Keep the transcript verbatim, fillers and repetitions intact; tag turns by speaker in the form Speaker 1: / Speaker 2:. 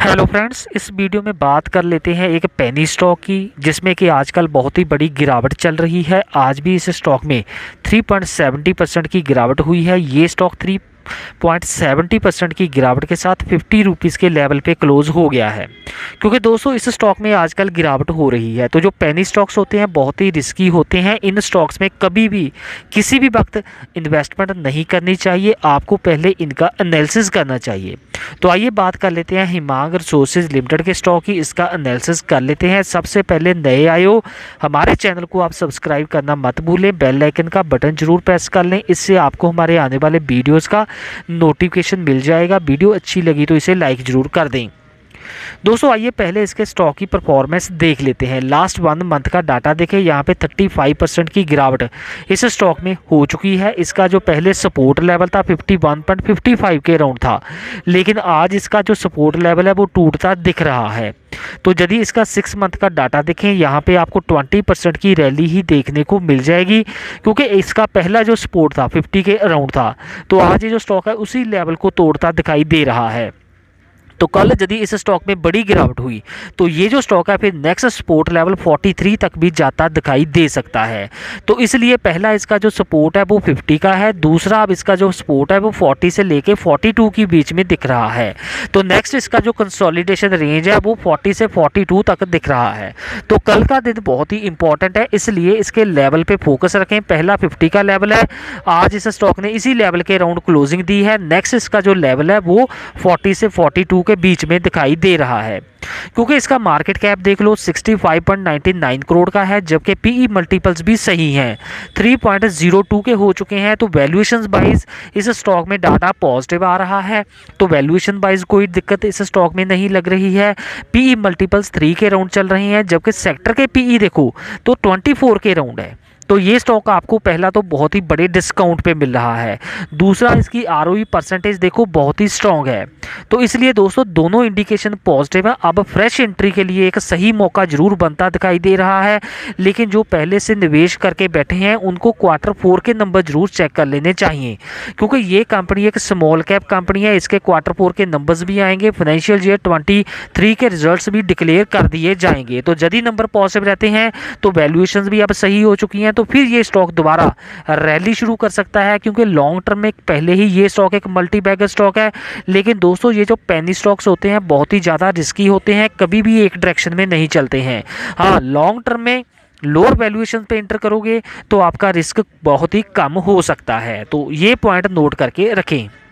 Speaker 1: Hello friends, इस video में बात कर लेते हैं एक पेनी स्टॉक की, जिसमें कि आजकल बहुत ही बड़ी गिरावट चल रही है। आज भी इस स्टॉक में तीन पॉइंट सात ज़ीरो परसेंट की गिरावट हुई है। ये स्टॉक तीन पॉइंट सात ज़ीरो परसेंट की गिरावट के साथ फिफ्टी रुपीज़ के लेवल पे क्लोज हो गया है। क्योंकि दोस्तों इस स्टॉक में आजकल गिरावट हो रही है, तो जो पेनी स्टॉक्स होते हैं बहुत ही रिस्की होते हैं। इन स्टॉक्स में कभी भी किसी भी वक्त इन्वेस्टमेंट नहीं करनी चाहिए, आपको पहले इनका एनालिसिस करना चाहिए। तो आइए बात कर लेते हैं हिमांग रिसोर्सेज लिमिटेड के स्टॉक की, इसका एनालिसिस कर लेते हैं। सबसे पहले नए आए हो हमारे चैनल को आप सब्सक्राइब करना मत भूलें, बेल आइकन का बटन जरूर प्रेस कर लें, इससे आपको हमारे आने वाले वीडियोस का नोटिफिकेशन मिल जाएगा। वीडियो अच्छी लगी तो इसे लाइक जरूर कर दें। दोस्तों आइए पहले इसके स्टॉक की परफॉर्मेंस देख लेते हैं। लास्ट वन मंथ का डाटा देखें, यहाँ पे पैंतीस परसेंट की गिरावट इस स्टॉक में हो चुकी है। इसका जो पहले सपोर्ट लेवल था इक्यावन पॉइंट पाँच पाँच के अराउंड था, लेकिन आज इसका जो सपोर्ट लेवल है वो टूटता दिख रहा है। तो यदि इसका सिक्स मंथ का डाटा देखें, यहाँ पे आपको बीस परसेंट की रैली ही देखने को मिल जाएगी, क्योंकि इसका पहला जो सपोर्ट था पचास के अराउंड था। तो आज ये जो स्टॉक है उसी लेवल को तोड़ता दिखाई दे रहा है। तो कल यदि इस स्टॉक में बड़ी गिरावट हुई तो ये जो स्टॉक है फिर नेक्स्ट सपोर्ट लेवल तैंतालीस तक भी जाता दिखाई दे सकता है। तो इसलिए पहला इसका जो सपोर्ट है वो पचास का है, दूसरा अब इसका जो सपोर्ट है वो चालीस से लेके बयालीस के बीच में दिख रहा है। तो नेक्स्ट इसका जो कंसोलिडेशन रेंज है वो चालीस से बयालीस तक दिख रहा है। तो कल का दिन बहुत ही इंपॉर्टेंट है, इसलिए इसके लेवल पे फोकस रखें। पहला पचास का लेवल है, आज इस स्टॉक ने इसी लेवल के अराउंड क्लोजिंग दी है। नेक्स्ट इसका जो लेवल है वो चालीस से बयालीस के बीच में दिखाई दे रहा है। क्योंकि इसका मार्केट कैप देख लो पैंसठ पॉइंट नौ नौ करोड़ का है, जबकि पीई मल्टीपल्स भी सही हैं, तीन पॉइंट ज़ीरो टू के हो चुके हैं। तो वैल्यूएशन वाइज इस स्टॉक में डाटा पॉजिटिव आ रहा है, तो वैल्यूएशन वाइज कोई दिक्कत इस स्टॉक में नहीं लग रही है। पीई मल्टीपल्स थ्री के राउंड चल रहे हैं, जबकि सेक्टर के पीई देखो तो चौबीस के राउंड है। तो ये स्टॉक आपको पहला तो बहुत ही बड़े डिस्काउंट पे मिल रहा है, दूसरा इसकी आरओई परसेंटेज देखो बहुत ही स्ट्रांग है। तो इसलिए दोस्तों दोनों इंडिकेशन पॉजिटिव है। अब फ्रेश एंट्री के लिए एक सही मौका जरूर बनता दिखाई दे रहा है, लेकिन जो पहले से निवेश करके बैठे हैं उनको क्वार्टर फोर के नंबर जरूर चेक कर लेने चाहिए, क्योंकि ये कंपनी एक स्मॉल कैप कंपनी है। इसके क्वार्टर फोर के नंबर्स भी आएंगे, फाइनेंशियल ईयर तेईस के रिजल्ट्स भी डिक्लेयर कर दिए जाएंगे। तो यदि नंबर पॉजिटिव रहते हैं तो वैल्यूएशन भी अब सही हो चुकी हैं, तो फिर ये स्टॉक दोबारा रैली शुरू कर सकता है। क्योंकि लॉन्ग टर्म में पहले ही ये स्टॉक एक मल्टी बैगर स्टॉक है। लेकिन दोस्तों ये जो पेनी स्टॉक्स होते हैं बहुत ही ज़्यादा रिस्की होते हैं, कभी भी एक डायरेक्शन में नहीं चलते हैं। हाँ, लॉन्ग टर्म में लोअर वैल्यूएशन पे एंटर करोगे तो आपका रिस्क बहुत ही कम हो सकता है। तो ये पॉइंट नोट करके रखें।